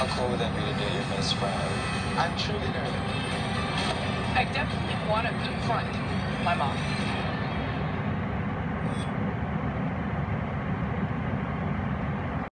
cool would that be to date your best friend? I'm truly nervous. I definitely want to confront my mom.